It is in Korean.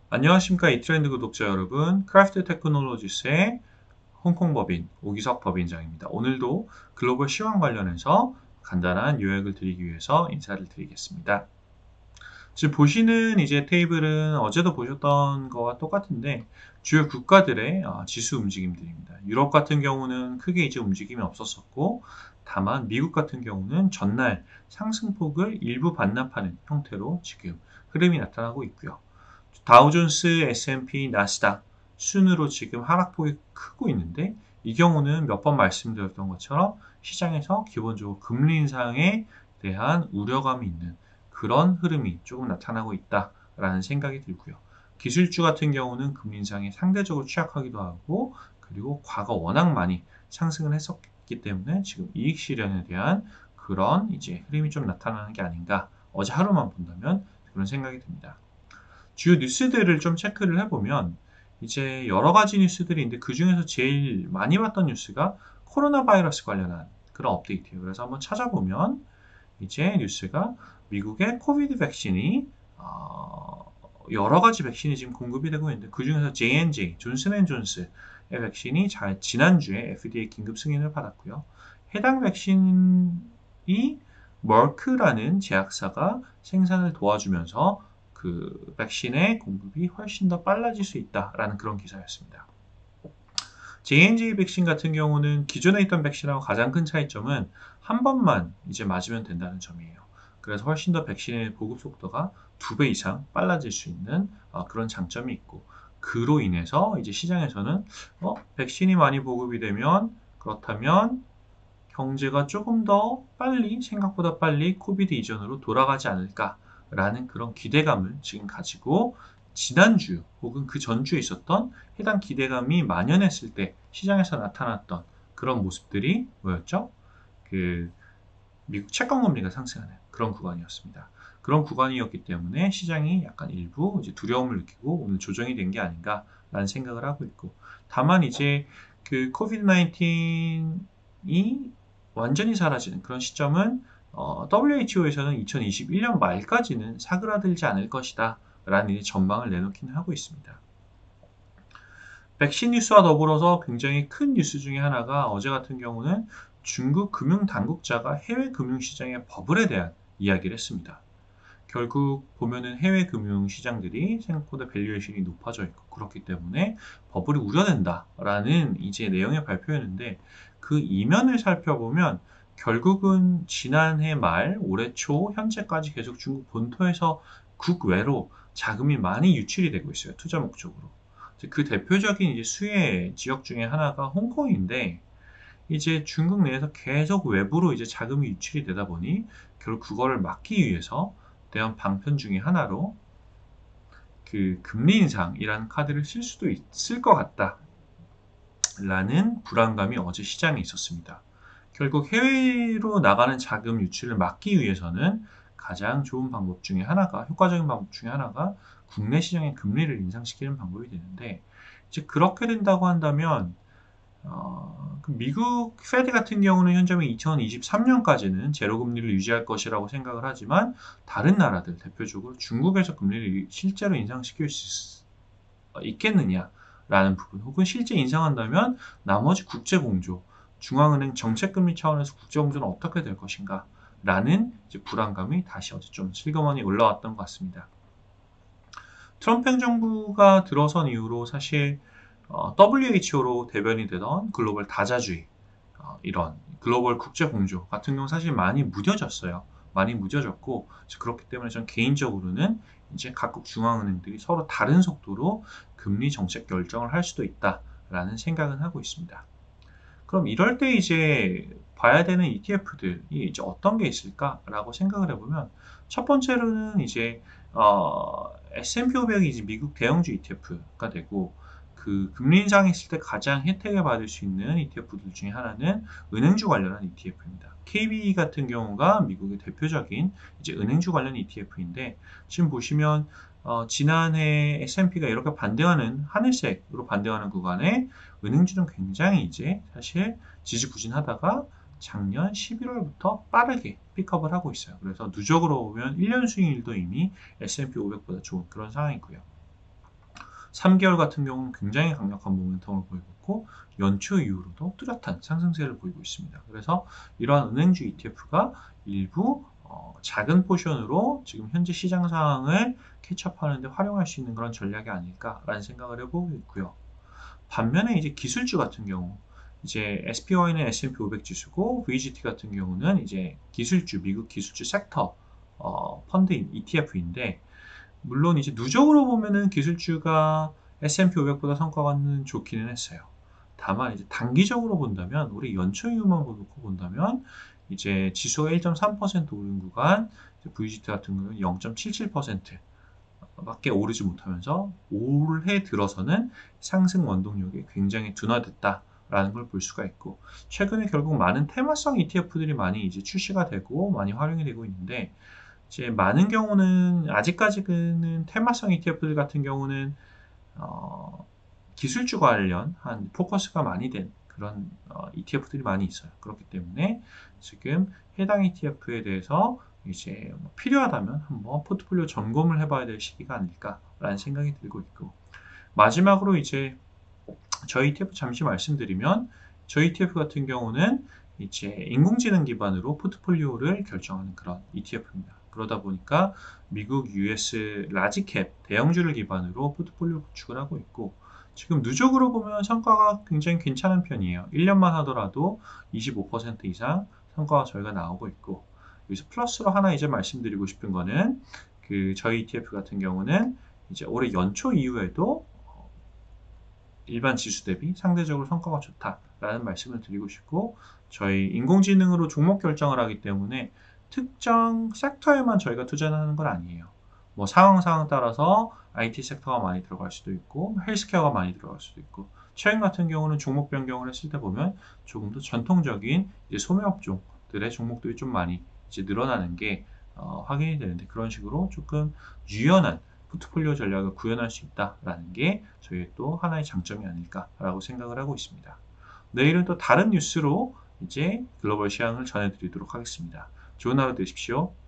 안녕하십니까 이트렌드 구독자 여러분, 크래프트 테크놀로지스의 홍콩 법인 오기석 법인장입니다. 오늘도 글로벌 시황 관련해서 간단한 요약을 드리기 위해서 인사를 드리겠습니다. 지금 보시는 이제 테이블은 어제도 보셨던 거와 똑같은데 주요 국가들의 지수 움직임들입니다. 유럽 같은 경우는 크게 이제 움직임이 없었었고, 다만 미국 같은 경우는 전날 상승폭을 일부 반납하는 형태로 지금 흐름이 나타나고 있고요. 다우존스, S&P, 나스닥 순으로 지금 하락폭이 크고 있는데, 이 경우는 몇 번 말씀드렸던 것처럼 시장에서 기본적으로 금리 인상에 대한 우려감이 있는 그런 흐름이 조금 나타나고 있다라는 생각이 들고요. 기술주 같은 경우는 금리 인상에 상대적으로 취약하기도 하고, 그리고 과거 워낙 많이 상승을 했었기 때문에 지금 이익 실현에 대한 그런 이제 흐름이 좀 나타나는 게 아닌가, 어제 하루만 본다면 그런 생각이 듭니다. 주요 뉴스들을 좀 체크를 해보면 이제 여러 가지 뉴스들이 있는데, 그 중에서 제일 많이 봤던 뉴스가 코로나 바이러스 관련한 그런 업데이트예요. 그래서 한번 찾아보면 이제 뉴스가 미국의 코비드 백신이 여러 가지 백신이 지금 공급이 되고 있는데, 그 중에서 J&J 존슨앤존스의 백신이 지난주에 FDA 긴급 승인을 받았고요. 해당 백신이 머크라는 제약사가 생산을 도와주면서 그 백신의 공급이 훨씬 더 빨라질 수 있다라는 그런 기사였습니다. J&J 백신 같은 경우는 기존에 있던 백신하고 가장 큰 차이점은 한 번만 이제 맞으면 된다는 점이에요. 그래서 훨씬 더 백신의 보급 속도가 2배 이상 빨라질 수 있는 그런 장점이 있고, 그로 인해서 이제 시장에서는 백신이 많이 보급이 되면, 그렇다면 경제가 조금 더 빨리, 생각보다 빨리 코비드 이전으로 돌아가지 않을까라는 그런 기대감을 지금 가지고, 지난주 혹은 그 전주에 있었던 해당 기대감이 만연했을 때 시장에서 나타났던 그런 모습들이 뭐였죠? 그 미국 채권 금리가 상승하는 그런 구간이었습니다. 그런 구간이었기 때문에 시장이 약간 일부 이제 두려움을 느끼고 오늘 조정이 된 게 아닌가라는 생각을 하고 있고, 다만 이제 그 코비드 19이 완전히 사라지는 그런 시점은 WHO에서는 2021년 말까지는 사그라들지 않을 것이다 라는 전망을 내놓기는 하고 있습니다. 백신 뉴스와 더불어서 굉장히 큰 뉴스 중에 하나가, 어제 같은 경우는 중국 금융당국자가 해외 금융시장의 버블에 대한 이야기를 했습니다. 결국 보면은 해외 금융시장들이 생각보다 밸류에이션이 높아져 있고, 그렇기 때문에 버블이 우려된다라는 이제 내용의 발표였는데, 그 이면을 살펴보면 결국은 지난해 말 올해 초 현재까지 계속 중국 본토에서 국외로 자금이 많이 유출이 되고 있어요. 투자 목적으로. 그 대표적인 이제 수혜 지역 중에 하나가 홍콩인데, 이제 중국 내에서 계속 외부로 이제 자금이 유출이 되다 보니 결국 그거를 막기 위해서 대한 방편 중에 하나로 그 금리 인상이라는 카드를 쓸 수도 있을 것 같다라는 불안감이 어제 시장에 있었습니다. 결국 해외로 나가는 자금 유출을 막기 위해서는 가장 좋은 방법 중에 하나가, 효과적인 방법 중에 하나가 국내 시장의 금리를 인상시키는 방법이 되는데, 이제 그렇게 된다고 한다면 그 미국 페드 같은 경우는 현재는 2023년까지는 제로 금리를 유지할 것이라고 생각을 하지만, 다른 나라들 대표적으로 중국에서 금리를 실제로 인상시킬 수 있겠느냐라는 부분, 혹은 실제 인상한다면 나머지 국제 공조, 중앙은행 정책금리 차원에서 국제 공조는 어떻게 될 것인가 라는 이제 불안감이 다시 어제 좀 슬그머니 올라왔던 것 같습니다. 트럼프 행정부가 들어선 이후로 사실 WHO로 대변이 되던 글로벌 다자주의, 이런 글로벌 국제 공조 같은 경우는 사실 많이 무뎌졌어요. 많이 무뎌졌고, 그렇기 때문에 전 개인적으로는 이제 각국 중앙은행들이 서로 다른 속도로 금리 정책 결정을 할 수도 있다라는 생각은 하고 있습니다. 그럼 이럴 때 이제 봐야 되는 ETF들이 이제 어떤 게 있을까라고 생각을 해보면, 첫 번째로는 이제 S&P 500이 이제 미국 대형주 ETF가 되고, 그 금리 인상이 있을 때 가장 혜택을 받을 수 있는 ETF들 중에 하나는 은행주 관련한 ETF입니다. KB 같은 경우가 미국의 대표적인 이제 은행주 관련 ETF인데, 지금 보시면 지난해 S&P가 이렇게 반등하는, 하늘색으로 반등하는 구간에 은행주는 굉장히 이제 사실 지지부진하다가 작년 11월부터 빠르게 픽업을 하고 있어요. 그래서 누적으로 보면 1년 수익률도 이미 S&P 500보다 좋은 그런 상황이고요. 3개월 같은 경우는 굉장히 강력한 모멘텀을 보이고 있고 연초 이후로도 뚜렷한 상승세를 보이고 있습니다. 그래서 이러한 은행주 ETF가 일부 작은 포션으로 지금 현재 시장 상황을 캐치업하는 데 활용할 수 있는 그런 전략이 아닐까라는 생각을 해보고 있고요. 반면에 이제 기술주 같은 경우 이제 SPY는 S&P 500 지수고 VGT 같은 경우는 이제 기술주, 미국 기술주 섹터 펀드인 ETF인데 물론 이제 누적으로 보면은 기술주가 S&P 500보다 성과가 좋기는 했어요. 다만 이제 단기적으로 본다면 우리 연초 이후만 놓고 본다면 이제 지수가 1.3% 오른 구간 VGT 같은 경우는 0.77% 밖에 오르지 못하면서 올해 들어서는 상승 원동력이 굉장히 둔화됐다라는 걸 볼 수가 있고 최근에 결국 많은 테마성 ETF들이 많이 이제 출시가 되고 많이 활용이 되고 있는데 이제 많은 경우는 아직까지는 테마성 ETF들 같은 경우는 기술주 관련한 포커스가 많이 된 그런 ETF들이 많이 있어요. 그렇기 때문에 지금 해당 ETF에 대해서 이제 필요하다면 한번 포트폴리오 점검을 해봐야 될 시기가 아닐까라는 생각이 들고 있고 마지막으로 이제 저희 ETF 잠시 말씀드리면 저희 ETF 같은 경우는 이제 인공지능 기반으로 포트폴리오를 결정하는 그런 ETF입니다. 그러다 보니까 미국, US 라지캡 대형주를 기반으로 포트폴리오 구축을 하고 있고 지금 누적으로 보면 성과가 굉장히 괜찮은 편이에요. 1년만 하더라도 25% 이상 성과가 저희가 나오고 있고 여기서 플러스로 하나 이제 말씀드리고 싶은 거는 그 저희 ETF 같은 경우는 이제 올해 연초 이후에도 일반 지수 대비 상대적으로 성과가 좋다라는 말씀을 드리고 싶고 저희 인공지능으로 종목 결정을 하기 때문에 특정 섹터에만 저희가 투자를 하는 건 아니에요. 뭐 상황 따라서 IT 섹터가 많이 들어갈 수도 있고 헬스케어가 많이 들어갈 수도 있고 최근 같은 경우는 종목 변경을 했을 때 보면 조금 더 전통적인 이제 소매업종들의 종목들이 좀 많이 이제 늘어나는 게 확인이 되는데 그런 식으로 조금 유연한 포트폴리오 전략을 구현할 수 있다라는 게 저희의 또 하나의 장점이 아닐까라고 생각을 하고 있습니다. 내일은 또 다른 뉴스로 이제 글로벌 시황을 전해드리도록 하겠습니다. 좋은 하루 되십시오.